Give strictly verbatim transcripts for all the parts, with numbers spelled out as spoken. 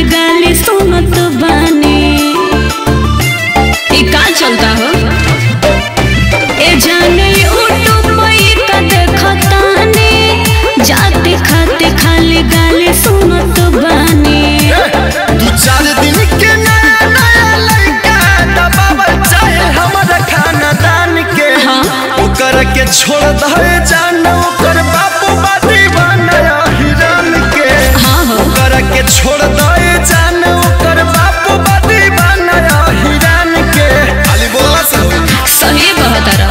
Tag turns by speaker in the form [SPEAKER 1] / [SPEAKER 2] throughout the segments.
[SPEAKER 1] गाली सुनत बानी। का चलता हो ए जाने यूट्यूब में का देखतानी, जाते खाते खाली गाली सुनत बानी।
[SPEAKER 2] दू चार दिन के नया नया लड़का दबावल चाहे हमारा खानदान के। हाँ? ओकर के छोड़ दे जान ओकर बापू बाती बनाया हिरान के। हाँ हो ओकर के छोड़ दे जान ओकर बापू बाती बनाया हिरान के। खाली बोला
[SPEAKER 1] सही बहुत रहा।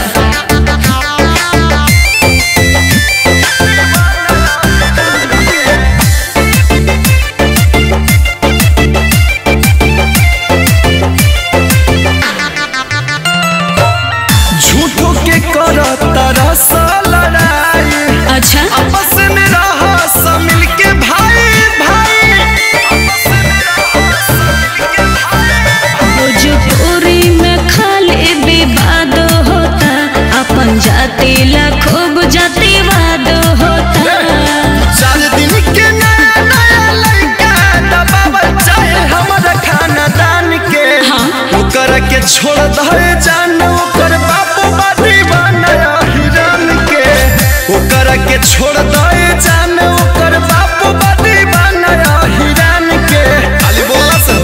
[SPEAKER 2] झूठों के करता रसा लड़ाई। अच्छा आपस में रहा सब मिल के भाई भाई।
[SPEAKER 1] भोजपुरी में खाली विवाद होता, अपन जाति ला खूब जातिवाद होता।
[SPEAKER 2] चार दिन के नया नया लड़का दबावल चाहे हमारा खानदान के। हाँ? ओकर के छोड़ दे जान ओकर बापू बाती बनाया हिरान के। ओकर के छोड़ दे जान ओकर बापू बाती बनाया हिरान के। खाली बोला सब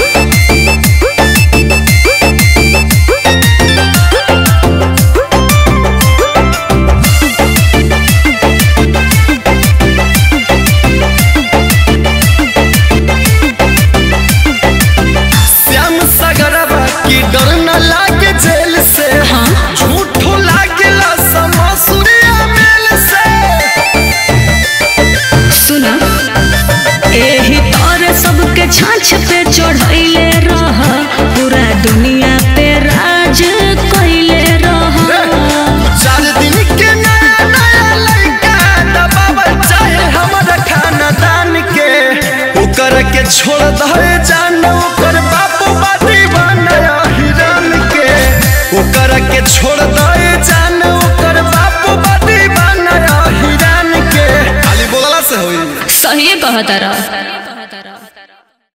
[SPEAKER 2] डर न लागे जेल से। हाँ? झूठो लागेला समसुरिया मेल से।
[SPEAKER 1] सुना एही तोरे सबके छाछ पे चढ़ैले रह, पूरा दुनिया पे राज कइले रह।
[SPEAKER 2] चार दिन के नया नया लड़का दबावल चाहे हमारा खानदान के। ओकर के छोड़ दे जान ओकर बापू बाती बनाया हिरान के। ओकर के छोड़ दे जान ओकर बापू बाती बनाया हिरान के। खाली बोलला से होई।
[SPEAKER 1] सही कहता रहा।